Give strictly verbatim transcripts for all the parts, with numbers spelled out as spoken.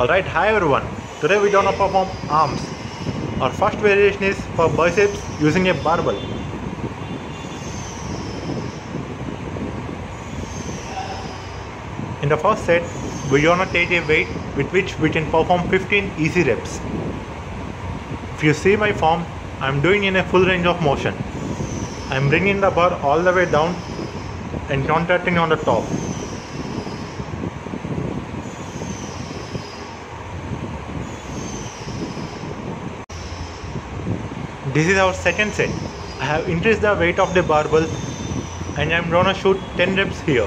Alright, hi everyone. Today we gonna perform arms. Our first variation is for biceps using a barbell. In the first set, we gonna take a weight with which we can perform fifteen easy reps. If you see my form, I am doing in a full range of motion. I am bringing the bar all the way down and contracting on the top. This is our second set. I have increased the weight of the barbell and I am gonna shoot ten reps here.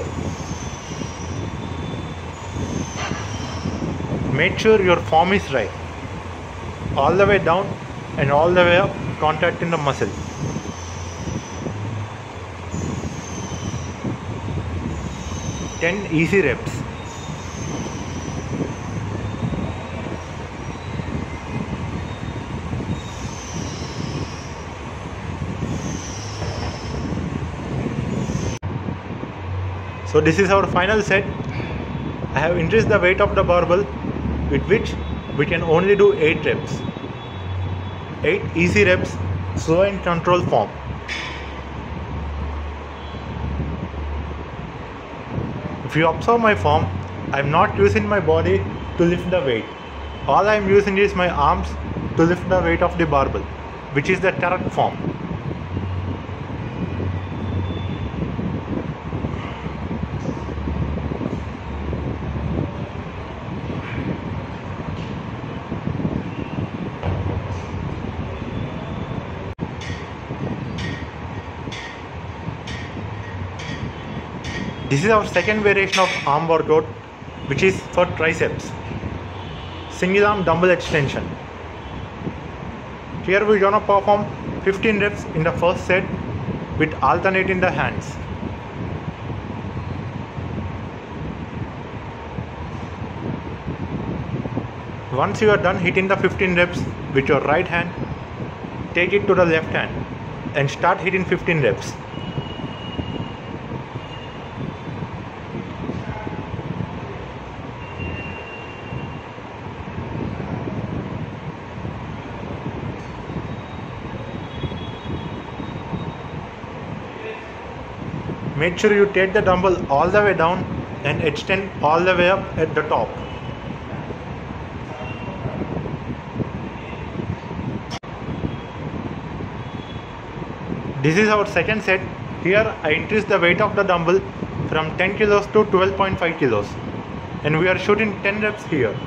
Make sure your form is right. All the way down and all the way up, contracting the muscle. ten easy reps. So this is our final set. I have increased the weight of the barbell with which we can only do eight reps. eight easy reps, slow and controlled form. If you observe my form, I am not using my body to lift the weight. All I am using is my arms to lift the weight of the barbell, which is the correct form. This is our second variation of arm workout, which is for triceps. Single arm dumbbell extension. Here we are gonna perform fifteen reps in the first set with alternating the hands. Once you are done hitting the fifteen reps with your right hand, take it to the left hand and start hitting fifteen reps. Make sure you take the dumbbell all the way down and extend all the way up at the top. This is our second set. Here I increased the weight of the dumbbell from ten kilos to twelve point five kilos and we are shooting ten reps here.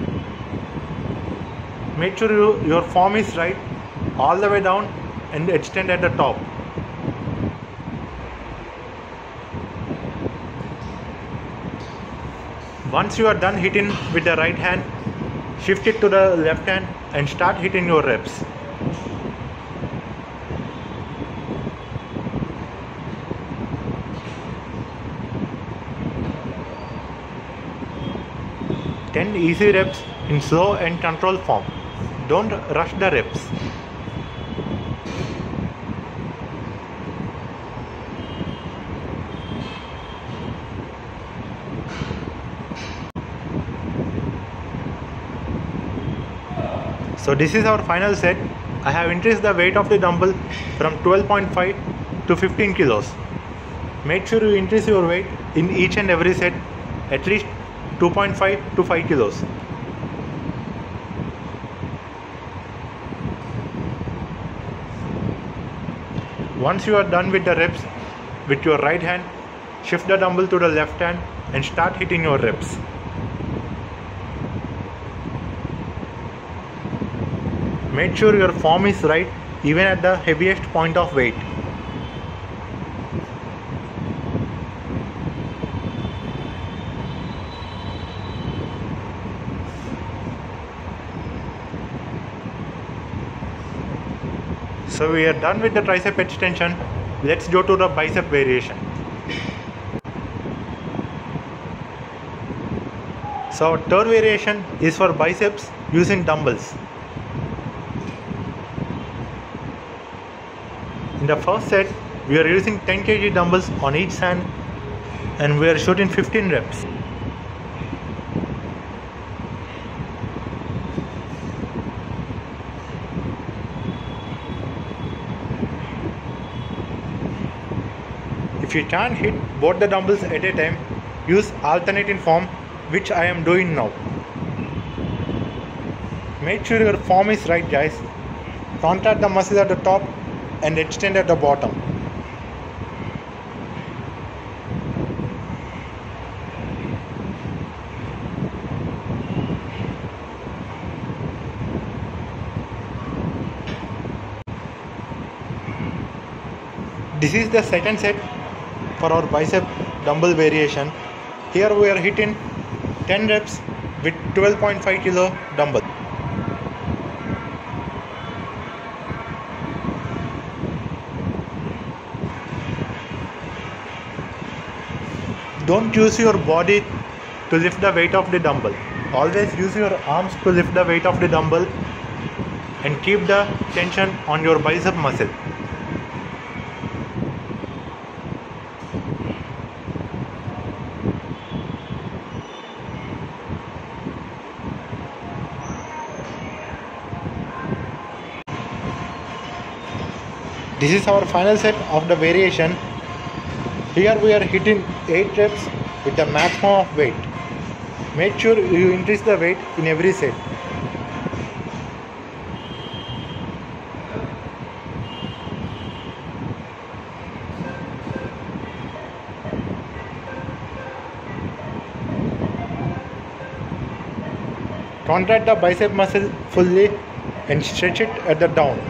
Make sure you, your form is right all the way down and extend at the top. Once you are done hitting with the right hand, shift it to the left hand and start hitting your reps. ten easy reps in slow and controlled form. Don't rush the reps. So this is our final set. I have increased the weight of the dumbbell from twelve point five to fifteen kilos. Make sure you increase your weight in each and every set at least two point five to five kilos. Once you are done with the reps, with your right hand, shift the dumbbell to the left hand and start hitting your reps. Make sure your form is right even at the heaviest point of weight. So we are done with the tricep extension. Let's go to the bicep variation. So our third variation is for biceps using dumbbells. In the first set, we are using ten kilograms dumbbells on each hand and we are shooting fifteen reps. If you can't hit both the dumbbells at a time, use alternating form, which I am doing now. Make sure your form is right, guys. Contract the muscle at the top and extend at the bottom. This is the second set for our bicep dumbbell variation. Here we are hitting ten reps with twelve point five kilo dumbbell. Don't use your body to lift the weight of the dumbbell. Always use your arms to lift the weight of the dumbbell and keep the tension on your bicep muscle. This is our final set of the variation. Here we are hitting eight reps with the maximum of weight. Make sure you increase the weight in every set. Contract the bicep muscle fully and stretch it at the down.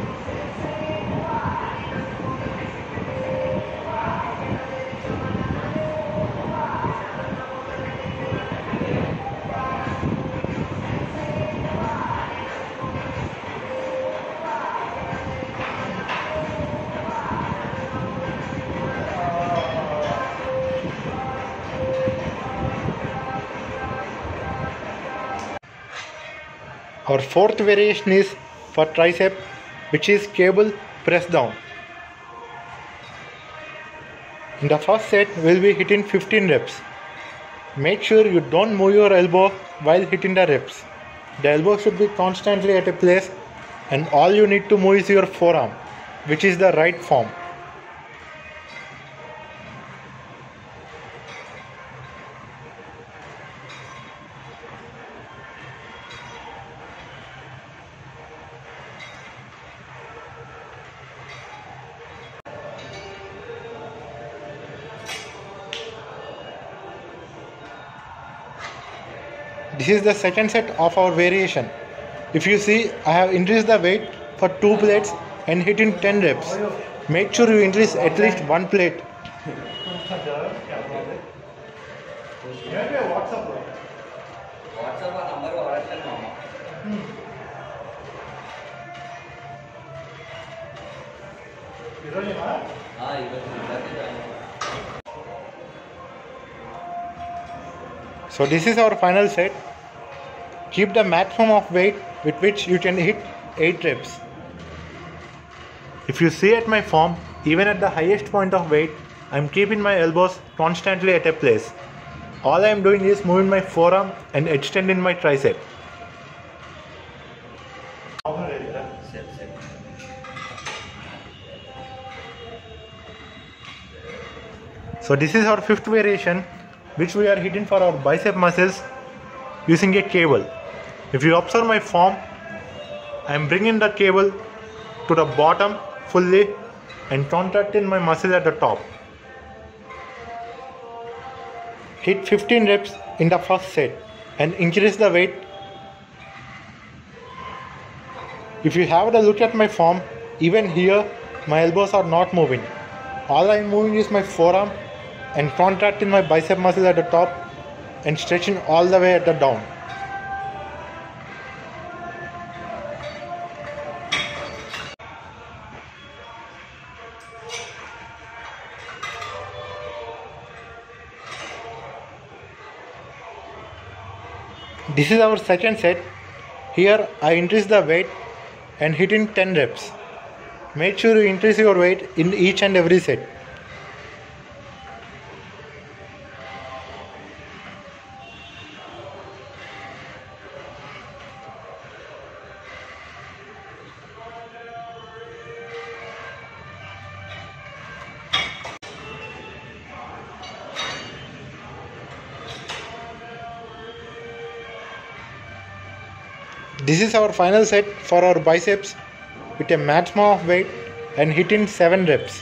Our fourth variation is for tricep, which is cable press down. In the first set, we'll be hitting fifteen reps. Make sure you don't move your elbow while hitting the reps. The elbow should be constantly at a place, and all you need to move is your forearm, which is the right form. This is the second set of our variation. If you see, I have increased the weight for two plates and hitting ten reps. Make sure you increase at least one plate. So this is our final set. Keep the maximum of weight with which you can hit eight reps. If you see at my form, even at the highest point of weight, I am keeping my elbows constantly at a place. All I am doing is moving my forearm and extending my tricep. So this is our fifth variation, which we are hitting for our bicep muscles using a cable. If you observe my form, I am bringing the cable to the bottom fully and contracting my muscle at the top. Hit fifteen reps in the first set and increase the weight. If you have a look at my form, even here my elbows are not moving. All I am moving is my forearm and contracting my bicep muscle at the top and stretching all the way at the down. This is our second set. Here I increase the weight and hitting ten reps. Make sure you increase your weight in each and every set. This is our final set for our biceps with a maximum of weight and hit in seven reps.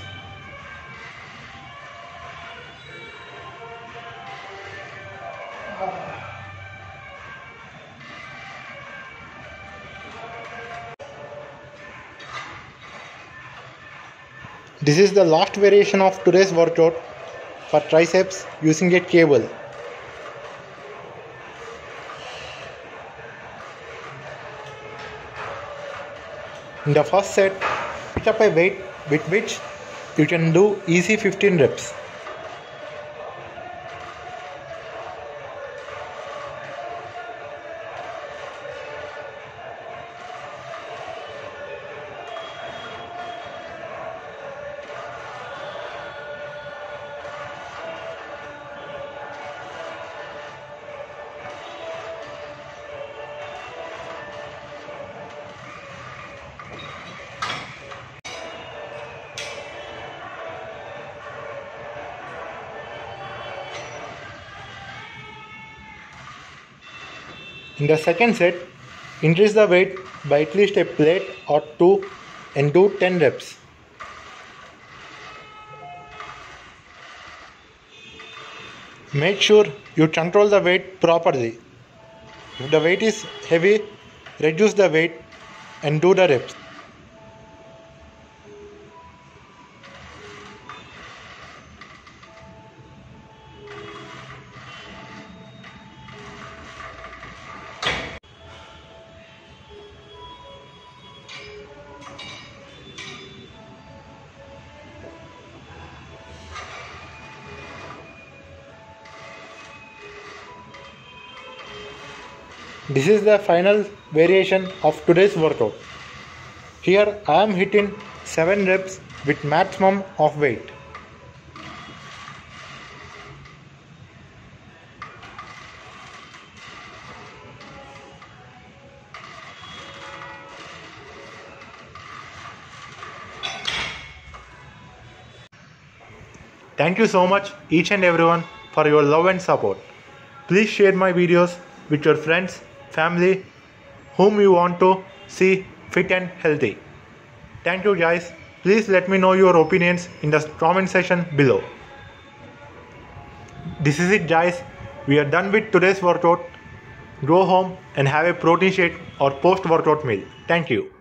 This is the last variation of today's workout for triceps using a cable. In the first set, pick up a weight with which you can do easy fifteen reps. In the second set, increase the weight by at least a plate or two and do ten reps. Make sure you control the weight properly. If the weight is heavy, reduce the weight and do the reps. This is the final variation of today's workout. Here I am hitting seven reps with maximum of weight. Thank you so much each and everyone for your love and support. Please share my videos with your friends, family, whom you want to see fit and healthy. Thank you guys. Please let me know your opinions in the comment section below. This is it guys. We are done with today's workout. Go home and have a protein shake or post workout meal. Thank you.